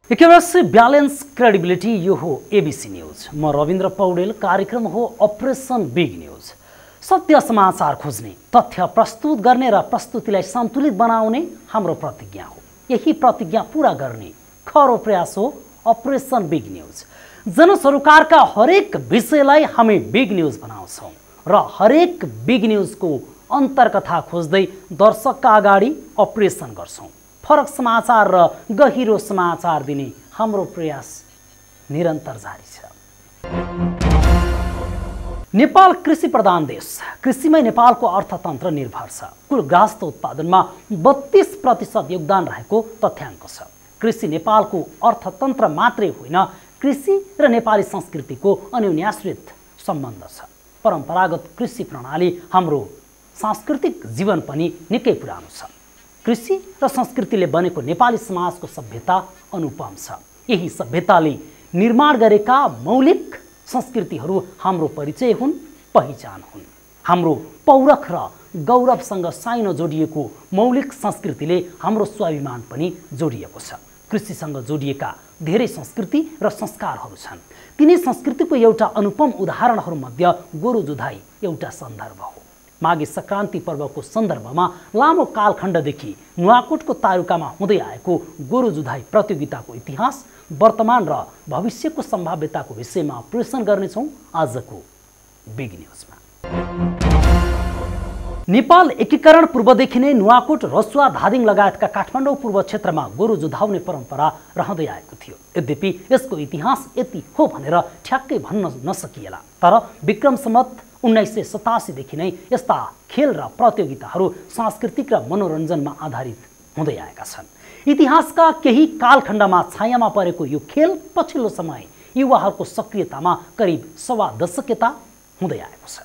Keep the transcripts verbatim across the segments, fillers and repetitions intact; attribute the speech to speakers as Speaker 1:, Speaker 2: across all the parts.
Speaker 1: Accuracy balance credibility यो हो ABC news. म रविन्द्र पौडेल। कार्यक्रम हो अपरेसन बिग न्यूज। सत्य समाचार खोज्ने, तथ्य प्रस्तुत गर्ने र प्रस्तुतिलाई सन्तुलित बनाउने हाम्रो प्रतिज्ञा हो। यही प्रतिज्ञा पूरा गर्ने खरो प्रयास हो अपरेसन बिग न्यूज। जनसरोकारका हरेक विषयलाई हामी बिग न्यूज बनाउँछौँ र हरेक बिग न्यूजको अन्तर्कथा खोज्दै दर्शकका अगाडि अपरेसन गर्छौँ। फरक समाचार र गहिरो समाचार दिने हाम्रो प्रयास निरन्तर जारी छ। नेपाल कृषि प्रधान देश। कृषिमै नेपालको अर्थतन्त्र निर्भर छ। कुल गाँसको उत्पादनमा बत्तीस प्रतिशत योगदान रहेको तथ्याङ्क छ। कृषि नेपालको अर्थतन्त्र मात्रै होइन, कृषि र नेपाली संस्कृतिको अन्योन्याश्रित सम्बन्ध छ। परम्परागत कृषि प्रणाली हाम्रो सांस्कृतिक जीवन पनि निकै पुरानो छ। कृषि र संस्कृतिले बनेको नेपाली समाजको सभ्यता अनुपम छ। यही सभ्यताले निर्माण गरेका मौलिक संस्कृतिहरू हाम्रो परिचय हुन्, पहिचान हुन्। हाम्रो पौरख र गौरवसँग साइनो जोडिएको मौलिक संस्कृतिले हाम्रो स्वाभिमान पनि जोडिएको छ। कृषिसँग जोडिएका धेरै संस्कृति र संस्कारहरू छन्। तिनै संस्कृतिको एउटा अनुपम उदाहरणहरूमध्ये गोरु जुधाइ एउटा सन्दर्भ हो। माघे सङ्क्रान्ति पर्वको सन्दर्भमा लामो कालखण्डदेखि नुवाकोटको तारुकामा हुँदै आएको गोरु जुधाइ प्रतियोगिताको इतिहास, वर्तमान र भविष्यको सम्भाव्यताको विषयमा अपरेसन गर्नेछौँ आजको बिग न्युजमा। नेपाल एकीकरण पूर्वदेखि नै नुवाकोट, रसुवा, धादिङ लगायतका काठमाडौँ पूर्व क्षेत्रमा गोरु जुधाउने परम्परा रहँदै आएको थियो। यद्यपि यसको इतिहास यति हो भनेर ठ्याक्कै भन्न नसकिएला। तर विक्रम सम्वत उन्नाइस सय सतासीदेखि नै यस्ता खेल र प्रतियोगिताहरू सांस्कृतिक र मनोरञ्जनमा आधारित हुँदै आएका छन्। इतिहासका केही कालखण्डमा छायामा परेको यो खेल पछिल्लो समय युवाहरूको सक्रियतामा करिब सवा दशकता हुँदै आएको छ।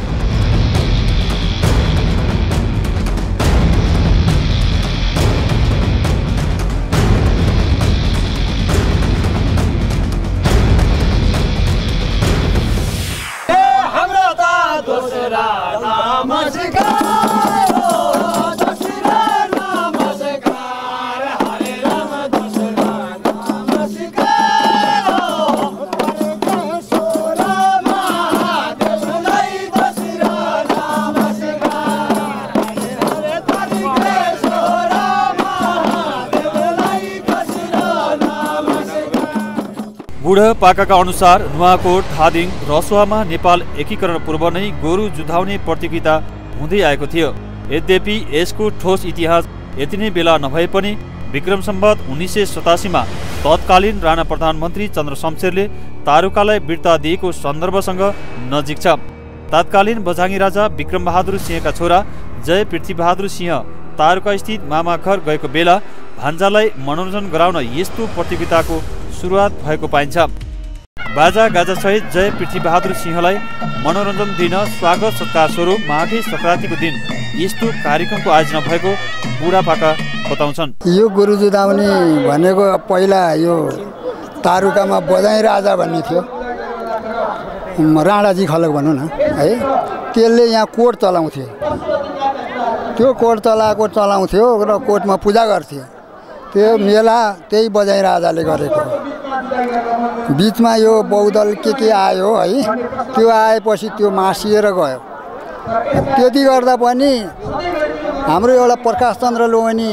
Speaker 2: बुढापाकाका अनुसार नुवाकोट, धादिङ, रसुवामा नेपाल एकीकरण पूर्व नै गोरु जुधाउने प्रतियोगिता हुँदै आएको थियो। यद्यपि यसको ठोस इतिहास यति नै बेला नभए पनि विक्रम सम्वत उन्नाइस सय सतासीमा तत्कालीन राणा प्रधानमन्त्री चन्द्र शमशेरले तारुकालाई बिर्ता दिएको सन्दर्भसँग नजिक छ। तत्कालीन बझाङ्गी राजा विक्रम बहादुर सिंहका छोरा जय पृथ्वीबहादुर सिंह तारुका स्थित मामा घर गएको बेला भान्जालाई मनोरञ्जन गराउन यस्तो प्रतियोगिताको सुरुवात भएको पाइन्छ। बाजा गाजासहित जय पृथ्वीबहादुर सिंहलाई मनोरञ्जन दिन स्वागत सत्कार स्वरूप माघे सङ्क्रान्तिको दिन यस्तो कार्यक्रमको आयोजना भएको बुढापाका बताउँछन्।
Speaker 3: यो गोरु जुधाउने भनेको पहिला यो तारुकामा बझाइ राजा भन्ने थियो, राणाजी खलक भनौँ न है। त्यसले यहाँ कोट चलाउँथ्यो। त्यो कोट चलाएको चलाउँथ्यो र कोटमा पूजा गर्थ्यो। त्यो मेला त्यही बझाइ राजाले गरेको। बिचमा यो बौद्धल के के आयो है, त्यो आएपछि त्यो मासिएर गयो। त्यति गर्दा पनि हाम्रो एउटा प्रकाश चन्द्र लोहनी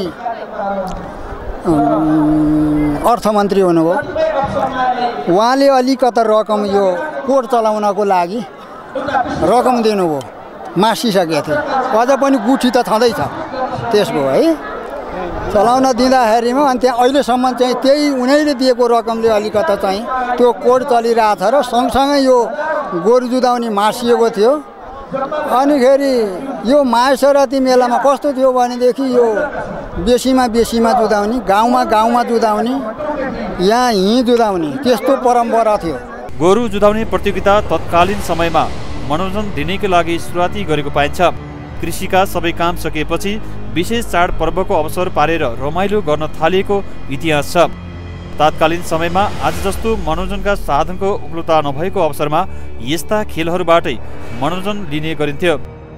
Speaker 3: अर्थमन्त्री हुनुभयो। उहाँले अलिकता रकम यो कोट चलाउनको लागि रकम दिनुभयो। मासिसकेको थियो, अझ पनि गुठी त छँदैछ त्यसको है। चलाउन दिँदाखेरिमा अनि त्यहाँ अहिलेसम्म चाहिँ त्यही उनीहरूले दिएको रकमले अलिकता चाहिँ त्यो कोड चलिरहेछ र सँगसँगै यो गोरु जुधाउने मासिएको थियो। अनिखेरि यो महाशिवरात्रि मेलामा कस्तो थियो भनेदेखि यो बेसीमा बेसीमा जुधाउने, गाउँमा गाउँमा जुधाउने, यहाँ हिँ जुधाउने, त्यस्तो परम्परा थियो।
Speaker 2: गोरु जुधाउने प्रतियोगिता तत्कालीन समयमा मनोरञ्जन दिनैको लागि सुरुवाती गरेको पाइन्छ। कृषिका सबै काम सकेपछि विशेष चाडपर्वको अवसर पारेर रमाइलो गर्न थालिएको इतिहास छ। तत्कालीन समयमा आज जस्तो मनोरञ्जनका साधनको उपलब्धता नभएको अवसरमा यस्ता खेलहरूबाटै मनोरञ्जन लिने गरिन्थ्यो।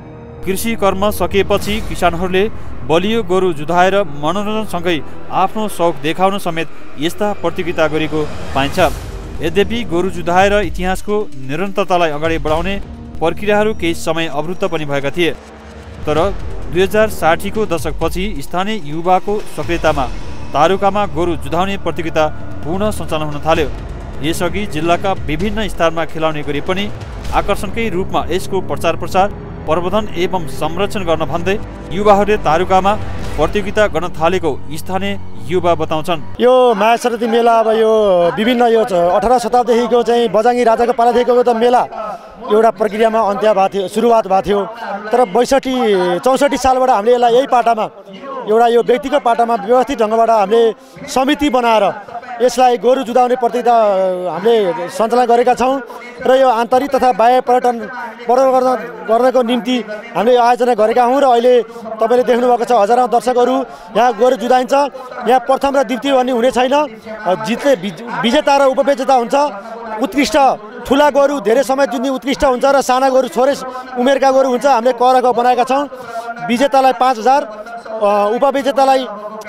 Speaker 2: कृषि कर्म सकिएपछि किसानहरूले बलियो गोरु जुधाएर मनोरञ्जनसँगै आफ्नो शौक देखाउन समेत यस्ता प्रतियोगिता गरेको पाइन्छ। यद्यपि गोरु जुधाएर इतिहासको निरन्तरतालाई अगाडि बढाउने प्रक्रियाहरू केही समय अवरुद्ध पनि भएका थिए। तर दुई हजार साठीको दशकपछि स्थानीय युवाको सक्रियतामा तारुकामा गोरु जुधाउने प्रतियोगिता पुनः सञ्चालन हुन थाल्यो। यसअघि जिल्लाका विभिन्न स्थानमा खेलाउने गरी पनि आकर्षणकै रूपमा यसको प्रचार प्रसार प्रवर्धन एवं संरक्षण गर्न भन्दै युवाहरूले तारुकामा प्रतियोगिता गर्न थालेको स्थानीय युवा बताउँछन्।
Speaker 4: यो माया सरस्वती मेला अब यो विभिन्न यो अठारह शताब्दीदेखिको चाहिँ बजाङ्गी राजाको पालादेखिको त मेला एउटा प्रक्रियामा अन्त्य भएको थियो, सुरुवात भएको थियो। तर बैसठी चौसठी सालबाट हामीले यसलाई यही पाटामा एउटा यो व्यक्तिगत पाटामा व्यवस्थित ढङ्गबाट हामीले समिति बनाएर यसलाई गोरु जुधाउने प्रतियोगिता हामीले सञ्चालन गरेका छौँ र यो आन्तरिक तथा बाह्य पर्यटन प्रवर्धन गर्नको निम्ति हामीले आयोजना गरेका हौँ। र अहिले तपाईँले देख्नुभएको छ हजारौँ दर्शकहरू यहाँ गोरु जुधाइन्छ। यहाँ प्रथम र द्वितीय भन्ने हुने छैन, जित्ने विजेता र उपविजेता हुन्छ। उत्कृष्ट ठुला गोरु धेरै समय जुन्ने उत्कृष्ट हुन्छ र साना गोरु छोरे उमेरका गोरु हुन्छ। हामीले करक बनाएका छौँ। विजेतालाई पाँच हजार, उपविजेतालाई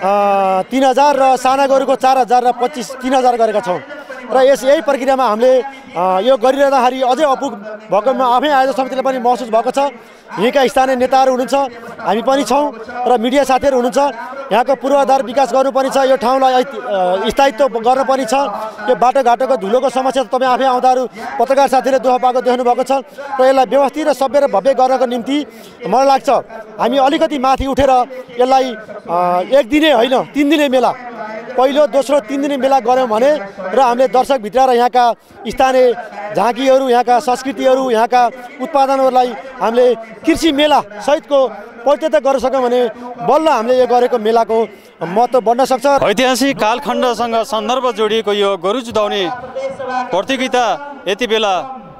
Speaker 4: तीन हजार र साना गोरुको चार हजार र पच्चिस तीन हजार गरेका छौँ। र यस यही प्रक्रियामा हामीले यो गरिरहँदाखेरि अझै अपुग भएको आफै आयोजक समितिले पनि महसुस भएको छ। यहीँका स्थानीय नेताहरू हुनुहुन्छ, हामी पनि छौँ र मिडिया साथीहरू हुनुहुन्छ। यहाँको पूर्वाधार विकास गर्नुपर्ने छ, यो ठाउँलाई स्थायित्व गर्नुपर्ने छ। यो बाटोघाटोको धुलोको समस्या तपाईँ आफै आउँदाहरू पत्रकार साथीले दुःख पाएको देख्नुभएको छ। र यसलाई व्यवस्थित र सभ्य र भव्य गर्नको निम्ति मलाई लाग्छ हामी अलिकति माथि उठेर यसलाई एक दिने होइन तिन दिने मेला, पहिलो दोस्रो तिन दिने मेला गऱ्यौँ भने र हामीले दर्शकभित्र र यहाँका स्थानीय झाँकीहरू, यहाँका संस्कृतिहरू, यहाँका उत्पादनहरूलाई हामीले कृषि मेला सहितको परिचय गर्न सक्यौँ भने बल्ल हामीले यो गरेको मेलाको महत्त्व बढ्न सक्छ।
Speaker 2: ऐतिहासिक कालखण्डसँग सन्दर्भ जोडिएको यो गोरु जुधाउने प्रतियोगिता यति बेला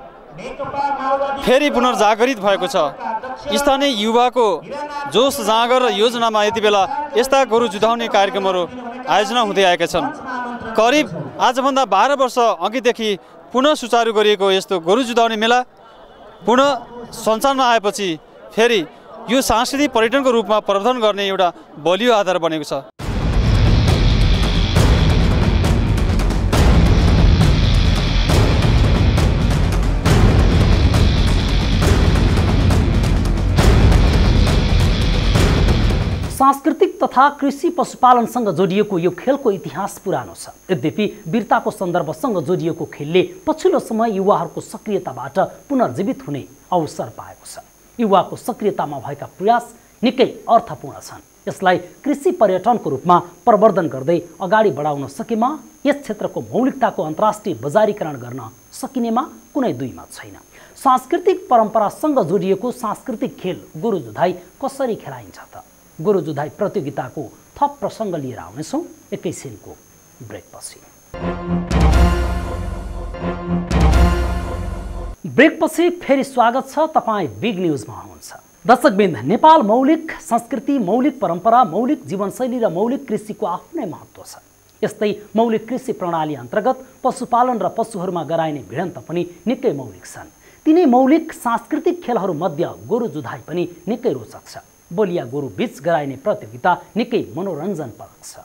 Speaker 2: फेरि पुनर्जागरित भएको छ। स्थानीय युवाको जोस जाँगर र योजनामा यति बेला यस्ता गोरु जुधाउने कार्यक्रमहरू आयोजना हुँदै आएका छन्। करिब आजभन्दा बाह्र वर्ष अघिदेखि पुनः सुचारू गरिएको यस्तो गोरु जुधाउने मेला पुनः सञ्चालनमा आएपछि फेरि यो सांस्कृतिक पर्यटनको रूपमा प्रवर्धन गर्ने एउटा बलियो आधार बनेको छ।
Speaker 1: सांस्कृतिक तथा कृषि पशुपालनसँग जोडिएको यो खेलको इतिहास पुरानो छ। यद्यपि वीरताको सन्दर्भसँग जोडिएको खेलले पछिल्लो समय युवाहरूको सक्रियताबाट पुनर्जीवित हुने अवसर पाएको छ। युवाको सक्रियतामा भएका प्रयास निकै अर्थपूर्ण छन्। यसलाई कृषि पर्यटनको रूपमा प्रवर्धन गर्दै अगाडि बढाउन सकेमा यस क्षेत्रको मौलिकताको अन्तर्राष्ट्रिय बजारीकरण गर्न सकिनेमा कुनै दुई मत छैन। सांस्कृतिक परम्परासँग जोडिएको सांस्कृतिक खेल गोरु जुधाइ कसरी खेलाइन्छ त? गोरु जुधाइ प्रतियोगिताको थप प्रसङ्ग लिएर आउनेछौँ एकैछिनको ब्रेकपछि। ब्रेकपछि फेरि स्वागत छ। तपाईँ बिग न्युजमा हुनुहुन्छ। दर्शकवृन्द, नेपाल मौलिक संस्कृति, मौलिक परम्परा, मौलिक जीवनशैली र मौलिक कृषिको आफ्नै महत्त्व छ। यस्तै मौलिक कृषि प्रणाली अन्तर्गत पशुपालन र पशुहरूमा गराइने भिडन्त पनि निकै मौलिक छन्। तिनै मौलिक सांस्कृतिक खेलहरूमध्ये गोरु जुधाइ पनि निकै रोचक छ। बलिया गोरु बीच गराइने प्रतियोगिता निकै मनोरञ्जनप्रद छ।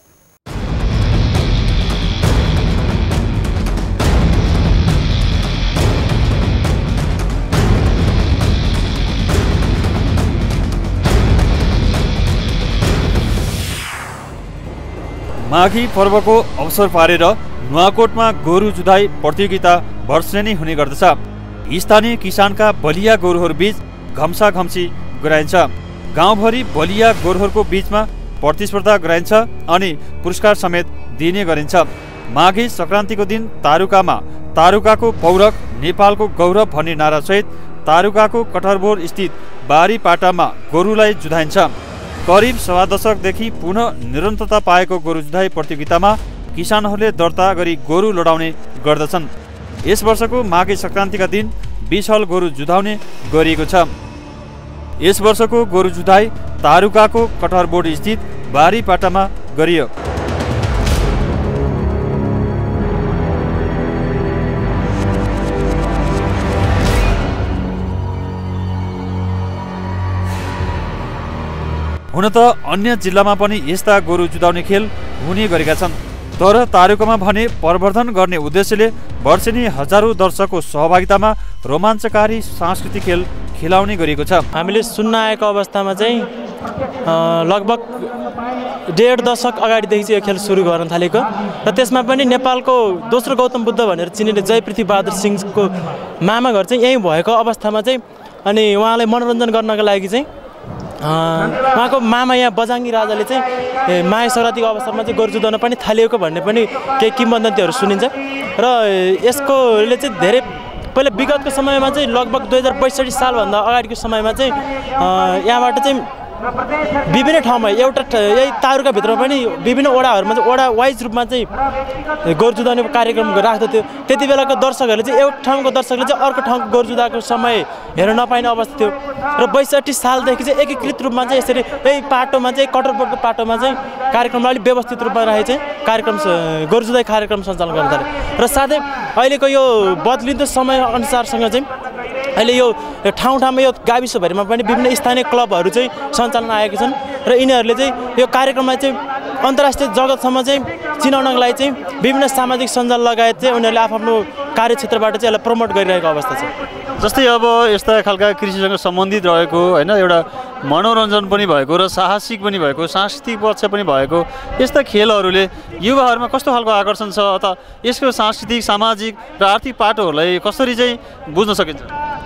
Speaker 2: माघी पर्वको अवसर पारेर नुवाकोटमा गोरु जुधाइ प्रतियोगिता वर्षेनी हुने गर्दछ। स्थानीय किसानका बलिया गोरुहरू बीच घम्सा घम्सी गराइन्छ। गाउँभरि बलिया गोरुहरूको बीचमा प्रतिस्पर्धा गराइन्छ अनि पुरस्कार समेत दिने गरिन्छ। माघे सङ्क्रान्तिको दिन तारुकामा तारुकाको पौरख नेपालको गौरव भन्ने नारासहित तारुकाको कटहरबोर स्थित बारी पाटामा गोरुलाई जुधाइन्छ। करिब सवा दशकदेखि पुनः निरन्तरता पाएको गोरु जुधाइ प्रतियोगितामा किसानहरूले दर्ता गरी गोरु लडाउने गर्दछन्। यस वर्षको माघे सङ्क्रान्तिका दिन बीस हल गोरु जुधाउने गरिएको छ। यस वर्षको गोरु जुधाइ तारुकाको कटहरबोर्ड स्थित बारी पाटामा गरियो। हुन त अन्य जिल्लामा पनि यस्ता गोरु जुधाउने खेल हुने गरेका छन्, तर तारुकामा भने प्रवर्धन गर्ने उद्देश्यले वर्षेनी हजारौं दर्शकको सहभागितामा रोमाञ्चकारी सांस्कृतिक खेल खेलाउने गरिएको छ।
Speaker 5: हामीले सुन्न आएको अवस्थामा चाहिँ लगभग डेढ दशक अगाडिदेखि चाहिँ यो खेल सुरु गर्न थालेको र त्यसमा पनि नेपालको दोस्रो गौतम बुद्ध भनेर चिनिने जय पृथ्वी बहादुर सिंहको मामा घर चाहिँ यहीँ भएको अवस्थामा चाहिँ अनि उहाँलाई मनोरञ्जन गर्नका लागि चाहिँ उहाँको मामा यहाँ बजाङ्गी राजाले चाहिँ माया सङ्क्रान्तिको अवसरमा चाहिँ गोरु जुधाउन पनि थालिएको भन्ने पनि केही किम्वदन्तीहरू सुनिन्छ र यसकोले चाहिँ धेरै पहिला विगतको समयमा चाहिँ लगभग दुई हजार बैसठी सालभन्दा अगाडिको समयमा चाहिँ यहाँबाट चाहिँ विभिन्न ठाउँमा एउटा यही तारुकाभित्र पनि विभिन्न वडाहरूमा चाहिँ वडा वाइज रूपमा चाहिँ गोरु जुधाउने कार्यक्रम राख्दथ्यो। त्यति बेलाको दर्शकहरूले चाहिँ एउटा ठाउँको दर्शकले चाहिँ अर्को ठाउँको गोरु जुधाएको समय हेर्न नपाइने अवस्था थियो र बैसठी सालदेखि चाहिँ एकीकृत रूपमा चाहिँ यसरी यही पाटोमा चाहिँ कटरपोटको पाटोमा चाहिँ कार्यक्रमलाई अलिक व्यवस्थित रूपमा राखे चाहिँ कार्यक्रम गोरु जुधाइ कार्यक्रम सञ्चालन गर्न थाले र साथै अहिलेको यो बदलिँदो समय अनुसारसँग चाहिँ अहिले यो ठाउँ ठाउँमा यो गाविसभरिमा पनि विभिन्न स्थानीय क्लबहरू चाहिँ सञ्चालन आएका छन् र यिनीहरूले चाहिँ यो कार्यक्रमलाई चाहिँ अन्तर्राष्ट्रिय जगतसम्म चाहिँ चिनाउनको लागि चाहिँ विभिन्न सामाजिक सञ्जाल लगायत चाहिँ उनीहरूले आफ्नो कार्यक्षेत्रबाट चाहिँ यसलाई प्रमोट गरिरहेको अवस्था छ।
Speaker 2: जस्तै अब यस्ता खालका कृषिसँग सम्बन्धित रहेको होइन, एउटा मनोरञ्जन पनि भएको र साहसिक पनि भएको, सांस्कृतिक पक्ष पनि भएको यस्ता खेलहरूले युवाहरूमा कस्तो खालको आकर्षण छ अथवा यसको सांस्कृतिक सामाजिक र आर्थिक पाटोहरूलाई कसरी चाहिँ बुझ्न सकिन्छ?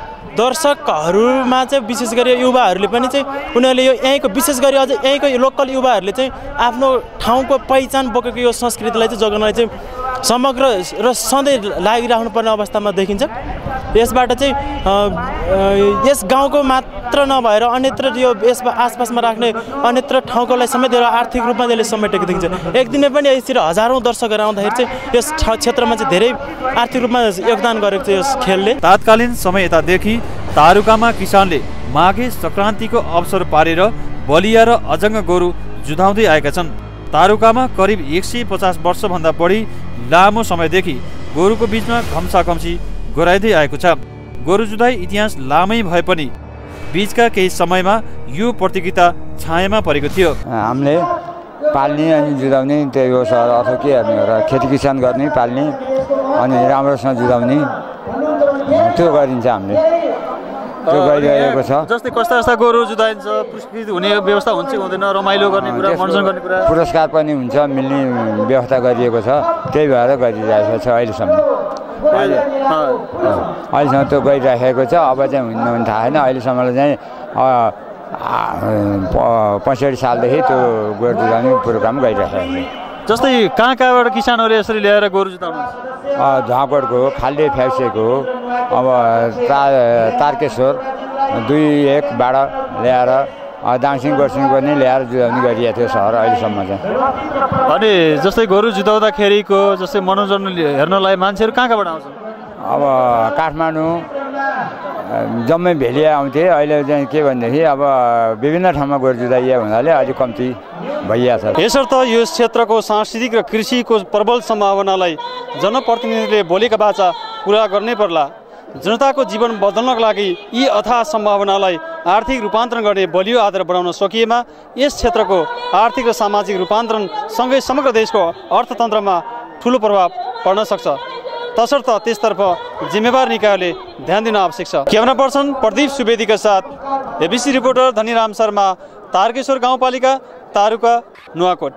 Speaker 5: दर्शकहरूमा चाहिँ विशेष गरी युवाहरूले पनि चाहिँ उनीहरूले यो यहीँको विशेष गरी अझ यहीँको लोकल युवाहरूले चाहिँ आफ्नो ठाउँको पहिचान बोकेको यो संस्कृतिलाई चाहिँ जोगाउनलाई चाहिँ समग्र र सधैँ लागिराख्नु पर्ने अवस्थामा देखिन्छ। यसबाट चाहिँ यस गाउँको मात्र नभएर अन्यत्र यो यस आसपासमा राख्ने अन्यत्र ठाउँकोलाई समेत आर्थिक रूपमा यसले समेटेको देखिन्छ। एक दिनै पनि यसरी हजारौँ दर्शकहरू आउँदाखेरि चाहिँ यस क्षेत्रमा चाहिँ धेरै आर्थिक रूपमा योगदान गरेको छ यस खेलले।
Speaker 2: तात्कालीन समय यतादेखि तारुकामा किसानले माघे सङ्क्रान्तिको अवसर पारेर बलिया र अजङ्ग गोरु जुधाउँदै आएका छन्। तारुकामा करिब एक सय पचास वर्षभन्दा बढी लामो समयदेखि गोरुको बिचमा घम्साघम्सी गराइँदै आएको छ। गोरु जुधाइ इतिहास लामै भए पनि बीचका केही समयमा यो प्रतियोगिता छायामा परेको थियो।
Speaker 6: हामीले पाल्ने अनि जुधाउने त्यही हो सर, अथवा के हेर्ने हो र खेती किसान गर्ने पाल्ने अनि राम्रोसँग जुधाउने त्यो गरिन्छ। हामीले त्यो गरिरहेको छ।
Speaker 2: जस्तै कस्ता कस्ता गोरु जुधाइन्छ, पुरस्कृत हुने व्यवस्था हुन्छ हुँदैन, रमाइलो गर्ने कुरा, मनोरञ्जन गर्ने कुरा,
Speaker 6: पुरस्कार पनि हुन्छ, मिल्ने व्यवस्था गरिएको छ। त्यही भएर गरिरहेको छ अहिलेसम्म। अहिले अहिलेसम्म त्यो गरिराखेको छ। अब चाहिँ हुन्न भने थाहा छैन। अहिलेसम्म चाहिँ पैँसठी सालदेखि त्यो गोरु जुधाउने प्रोग्राम गरिराखेको छ।
Speaker 2: जस्तै कहाँ कहाँबाट किसानहरूले यसरी ल्याएर गोरु जुधाउनु?
Speaker 6: झाँगडको हो, खाल्डे फ्याक्सेको हो, अब ता तारकेश्वर दुई एकबाट ल्याएर दाङसिङ गोर्सिङ पनि ल्याएर जुधाउने गरिएको थियो सहर अहिलेसम्म चाहिँ।
Speaker 2: अनि जस्तै गोरु जुधाउँदाखेरिको जस्तै मनोरञ्जन हेर्नलाई मान्छेहरू कहाँ कहाँबाट आउँछन्?
Speaker 6: अब काठमाडौँ जम्मै भेलिया आउँथे। अहिले चाहिँ के भनेदेखि अब विभिन्न ठाउँमा गोरु जुधाइया हुनाले अलिक कम्ती भइरहेको छ।
Speaker 2: यसर्थ यो क्षेत्रको सांस्कृतिक र कृषिको प्रबल सम्भावनालाई जनप्रतिनिधिले बोलेका बाचा पुरा गर्नै पर्ला। जनताको जीवन बदल्नको लागि यी अथाह सम्भावनालाई आर्थिक रूपान्तरण गर्ने बलियो आधार बनाउन सकिएमा यस क्षेत्रको आर्थिक र सामाजिक रूपान्तरण सँगै समग्र देशको अर्थतन्त्रमा ठुलो प्रभाव पर्न सक्छ। तसर्थ त्यसतर्फ जिम्मेवार निकायले ध्यान दिन आवश्यक छ। क्यामेरा पर्सन प्रदीप सुवेदीका साथ एबिसी रिपोर्टर धनीराम शर्मा, तारकेश्वर गाउँपालिका, तारुका, नुवाकोट।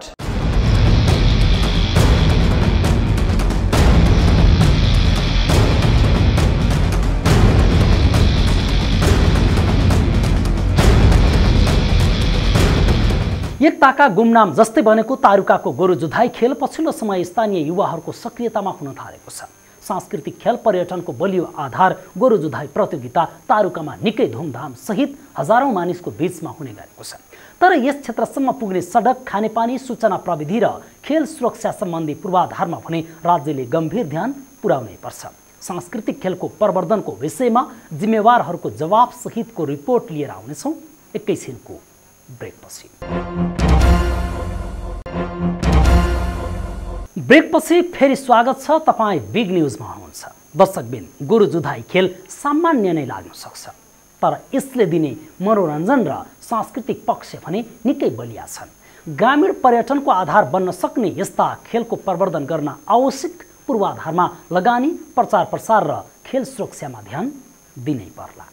Speaker 1: एकताका गुमनाम जस्तै बनेको तारुकाको गोरु जुधाइ खेल पछिल्लो समय स्थानीय युवाहरूको सक्रियतामा हुन थालेको छ। सांस्कृतिक खेल पर्यटनको बलियो आधार गोरु जुधाइ प्रतियोगिता तारुकामा निकै धुमधाम सहित हजारौं मानिसको बीचमा हुने गरेको छ। तर यस क्षेत्रसम्म पुग्ने सडक, खानेपानी, सूचना प्रविधि र खेल सुरक्षा सम्बन्धी पूर्वाधारमा भने राज्यले गम्भीर ध्यान पुर्याउनै पर्छ। सांस्कृतिक खेलको प्रवर्धनको विषयमा जिम्मेवारहरूको जवाब सहितको रिपोर्ट लिएर आउनेछौँ एकैछिनको ब्रेकपछि। ब्रेकपछि फेरि स्वागत छ। तपाईँ बिग न्युजमा हुनुहुन्छ। दर्शकबिन, गोरु जुधाइ खेल सामान्य नै लाग्न सक्छ, तर यसले दिने मनोरञ्जन र सांस्कृतिक पक्ष भने निकै बलिया छन्। ग्रामीण पर्यटनको आधार बन्न सक्ने यस्ता खेलको प्रवर्धन गर्न आवश्यक पूर्वाधारमा लगानी, प्रचार प्रसार र खेल सुरक्षामा ध्यान दिनै पर्ला।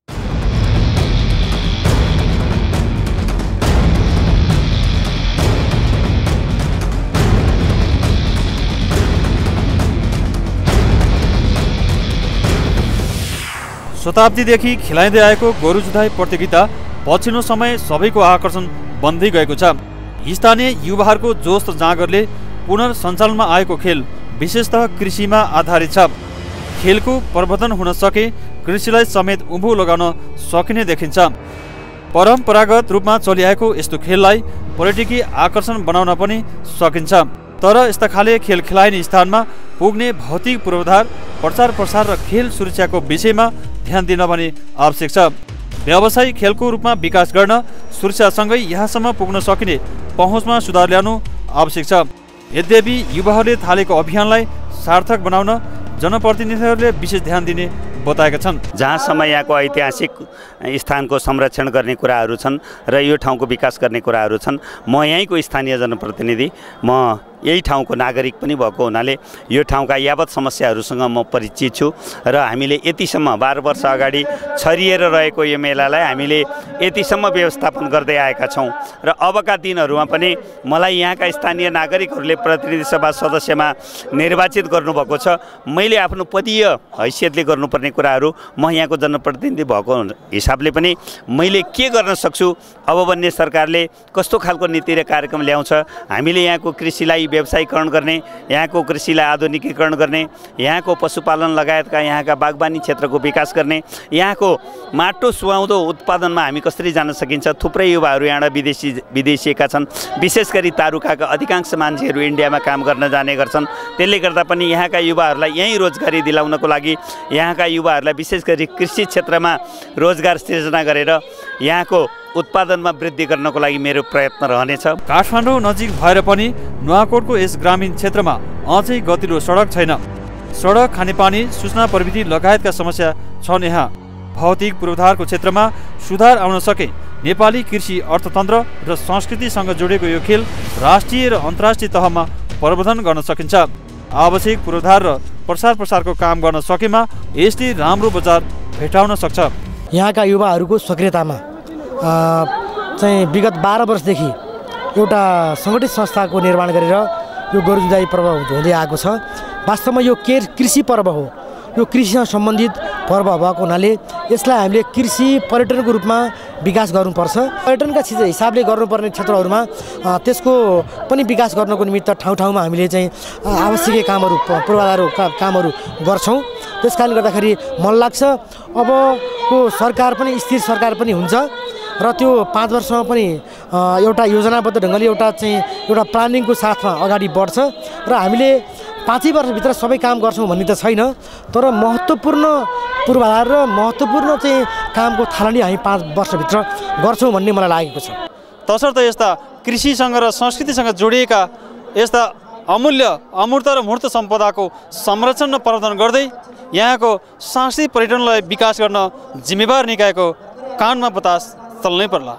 Speaker 2: शताब्दीदेखि खेलाइँदै आएको गोरु जुधाइ प्रतियोगिता पछिल्लो समय सबैको आकर्षण बन्दै गएको छ। स्थानीय युवाहरूको जोश र जाँगरले पुनर्सञ्चालनमा आएको खेल विशेषतः कृषिमा आधारित छ। खेलको प्रवर्धन हुन सके कृषिलाई समेत उँभो लगाउन सकिने देखिन्छ। परम्परागत रूपमा चलिआएको यस्तो खेललाई पर्यटकीय आकर्षण बनाउन पनि सकिन्छ। तर यस्ता खाले खेल खेलाइने स्थानमा पुग्ने भौतिक पूर्वाधार, प्रचार प्रसार र खेल सुरक्षाको विषयमा ध्यान दिन पनि आवश्यक छ। व्यावसायिक खेलको रूपमा विकास गर्न सुरक्षासँगै यहाँसम्म पुग्न सकिने पहुँचमा सुधार ल्याउनु आवश्यक छ। यद्यपि युवाहरूले थालेको अभियानलाई सार्थक बनाउन जनप्रतिनिधिहरूले विशेष ध्यान दिने बताएका छन्।
Speaker 7: जहाँसम्म यहाँको ऐतिहासिक स्थानको संरक्षण गर्ने कुराहरू छन् र यो ठाउँको विकास गर्ने कुराहरू छन्, म यहीँको स्थानीय जनप्रतिनिधि, म यही ठाउँको नागरिक पनि भएको हुनाले यो ठाउँका यावत समस्याहरूसँग म परिचित छु र हामीले यतिसम्म बाह्र वर्ष अगाडि छरिएर रहेको यो मेलालाई हामीले यतिसम्म व्यवस्थापन गर्दै आएका छौँ र अबका दिनहरूमा पनि मलाई यहाँका स्थानीय नागरिकहरूले प्रतिनिधि सभा सदस्यमा निर्वाचित गर्नुभएको छ। मैले आफ्नो पदीय हैसियतले गर्नुपर्ने कुराहरू म यहाँको जनप्रतिनिधि भएको हिसाबले पनि मैले के गर्न सक्छु, अब बन्ने सरकारले कस्तो खालको नीति र कार्यक्रम ल्याउँछ, हामीले यहाँको कृषिलाई व्यवसायीकरण गर्ने, यहाँको कृषिलाई आधुनिकीकरण गर्ने, यहाँको पशुपालन लगायतका यहाँका बागवानी क्षेत्रको विकास गर्ने, यहाँको माटो सुहाउँदो उत्पादनमा हामी कसरी जान सकिन्छ। थुप्रै युवाहरू यहाँ विदेशी विदेशिएका छन्, विशेष गरी तारुकाका अधिकांश मान्छेहरू इन्डियामा काम गर्न जाने गर्छन्। त्यसले गर्दा पनि यहाँका युवाहरूलाई यहीँ रोजगारी दिलाउनको लागि यहाँका युवाहरूलाई विशेष गरी कृषि क्षेत्रमा रोजगार सृजना गरेर यहाँको उत्पादनमा वृद्धि गर्नको लागि मेरो प्रयत्न रहनेछ।
Speaker 2: काठमाडौँ नजिक भएर पनि नुवाकोटको यस ग्रामीण क्षेत्रमा अझै गतिलो सडक छैन। सडक, खानेपानी, सूचना प्रविधि लगायतका समस्या छन्। यहाँ भौतिक पूर्वाधारको क्षेत्रमा सुधार आउन सके नेपाली कृषि अर्थतन्त्र र संस्कृतिसँग जोडेको यो खेल राष्ट्रिय र अन्तर्राष्ट्रिय तहमा प्रवर्धन गर्न सकिन्छ। आवश्यक पूर्वाधार र प्रसार प्रसारको काम गर्न सकेमा यसले राम्रो बजार भेटाउन सक्छ।
Speaker 8: यहाँका युवाहरूको सक्रियतामा चाहिँ विगत बाह्र वर्षदेखि एउटा सङ्गठित संस्थाको निर्माण गरेर यो गोरु जुधाइ पर्व हुँदै आएको छ। वास्तवमा यो के कृषि पर्व हो, यो कृषिसँग सम्बन्धित पर्व भएको हुनाले यसलाई हामीले कृषि पर्यटनको रूपमा विकास गर्नुपर्छ। पर्यटनका हिसाबले गर्नुपर्ने क्षेत्रहरूमा त्यसको पनि विकास गर्नको निमित्त ठाउँ ठाउँमा हामीले चाहिँ आवश्यक कामहरू पूर्वाधार कामहरू गर्छौँ। त्यस कारणले गर्दाखेरि मन लाग्छ अबको सरकार पनि स्थिर सरकार पनि हुन्छ र त्यो पाँच वर्षमा पनि एउटा योजनाबद्ध ढङ्गले एउटा चाहिँ एउटा प्लानिङको साथमा अगाडि बढ्छ र हामीले पाँचै वर्षभित्र सबै काम गर्छौँ भन्ने त छैन, तर महत्त्वपूर्ण पूर्वाधार र महत्त्वपूर्ण चाहिँ कामको थालनी हामी पाँच वर्षभित्र गर्छौँ भन्ने मलाई लागेको छ।
Speaker 2: तसर्थ यस्ता कृषिसँग र संस्कृतिसँग जोडिएका यस्ता अमूल्य अमूर्त र मूर्त सम्पदाको संरक्षण र प्रवर्धन गर्दै यहाँको सांस्कृतिक पर्यटनलाई विकास गर्न जिम्मेवार निकायको कानमा बतास चल्नै पर्ला।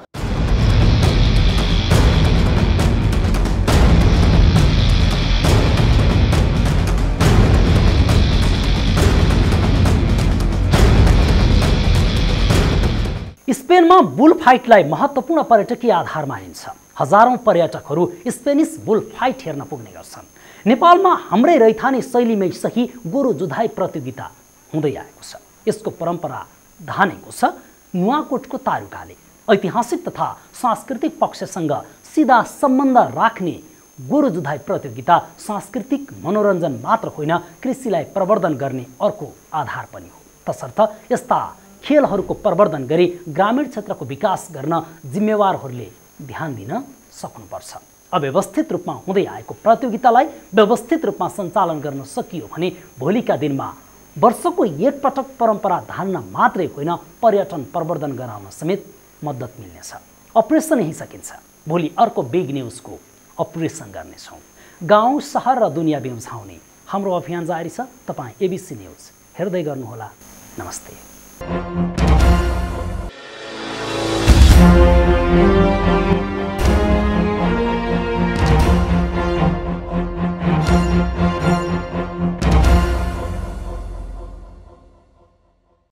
Speaker 1: स्पेनमा बुल फाइटलाई महत्त्वपूर्ण पर्यटकीय आधार मानिन्छ। हजारौं पर्यटकहरू स्पेनिस बुल फाइट हेर्न पुग्ने गर्छन्। नेपालमा हाम्रै रैथाने शैलीमै सही गोरु जुधाइ प्रतियोगिता हुँदै आएको छ। यसको परम्परा धानेको छ नुवाकोटको तारुकाले। ऐतिहासिक तथा सांस्कृतिक पक्षसँग सिधा सम्बन्ध राख्ने गोरु जुधाइ प्रतियोगिता सांस्कृतिक मनोरञ्जन मात्र होइन, कृषिलाई प्रवर्धन गर्ने अर्को आधार पनि हो। तसर्थ यस्ता खेलहरूको प्रवर्धन गरी ग्रामीण क्षेत्रको विकास गर्न जिम्मेवारहरूले ध्यान दिन सक्नुपर्छ। अव्यवस्थित रूपमा हुँदै आएको प्रतियोगितालाई व्यवस्थित रूपमा सञ्चालन गर्न सकियो भने भोलिका दिनमा वर्षको एकपटक परम्परा धान्न मात्रै होइन, पर्यटन प्रवर्धन गराउन समेत मद्दत मिल्नेछ। अपरेसन यही सकिन्छ। भोलि अर्को बिग न्युजको अपरेसन गर्नेछौँ। गाउँ, सहर र दुनियाँ बेउझाउने हाम्रो अभियान जारी छ। तपाईँ एबिसी न्युज हेर्दै गर्नुहोला। नमस्ते।